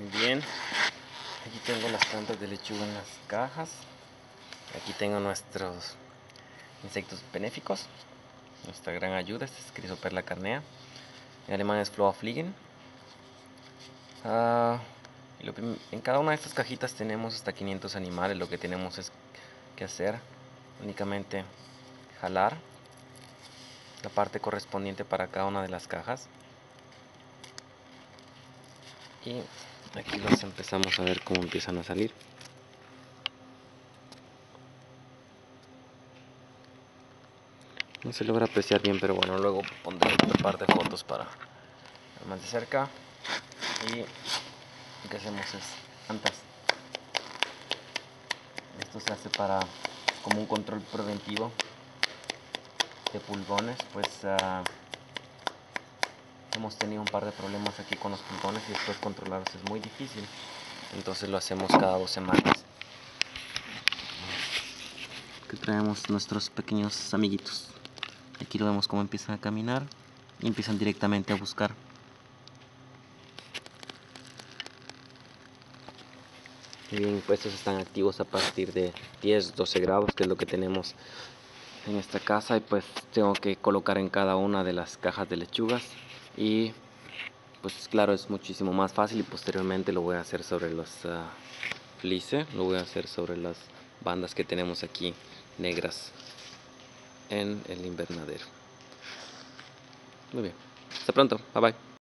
Bien, aquí tengo las plantas de lechuga en las cajas. Aquí tengo nuestros insectos benéficos. Nuestra gran ayuda, este es Chrysoperla carnea. En alemán es Floafliegen. En cada una de estas cajitas tenemos hasta 500 animales. Lo que tenemos es que hacer únicamente jalar la parte correspondiente para cada una de las cajas. Y aquí los empezamos a ver cómo empiezan a salir. No se logra apreciar bien, pero bueno, luego pondré un par de fotos para ver más de cerca. Y lo que hacemos es plantas. Esto se hace para como un control preventivo de pulgones, pues hemos tenido un par de problemas aquí con los pulgones y después controlarlos es muy difícil. Entonces lo hacemos cada 2 semanas. Aquí traemos nuestros pequeños amiguitos. Aquí lo vemos cómo empiezan a caminar y empiezan directamente a buscar. Bien, pues estos están activos a partir de 10-12 grados, que es lo que tenemos en esta casa, y pues tengo que colocar en cada una de las cajas de lechugas y pues claro, es muchísimo más fácil, y posteriormente lo voy a hacer sobre los fliese, lo voy a hacer sobre las bandas que tenemos aquí negras en el invernadero. Muy bien, hasta pronto, bye bye.